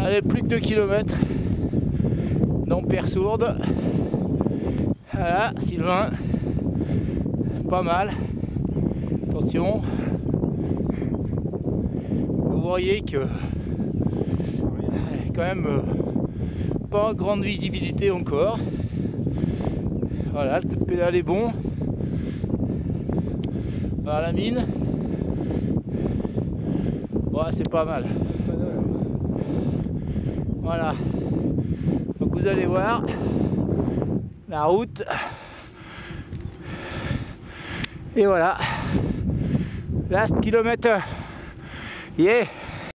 Allez, plus que 2 km dans Persourde. Voilà, Sylvain, pas mal. Attention, vous voyez que quand même pas grande visibilité encore. Voilà, le coup de pédale est bon. Voilà la mine. Ouais, c'est pas mal. Voilà. Donc vous allez voir la route. Et voilà. Last kilomètre. Yeah.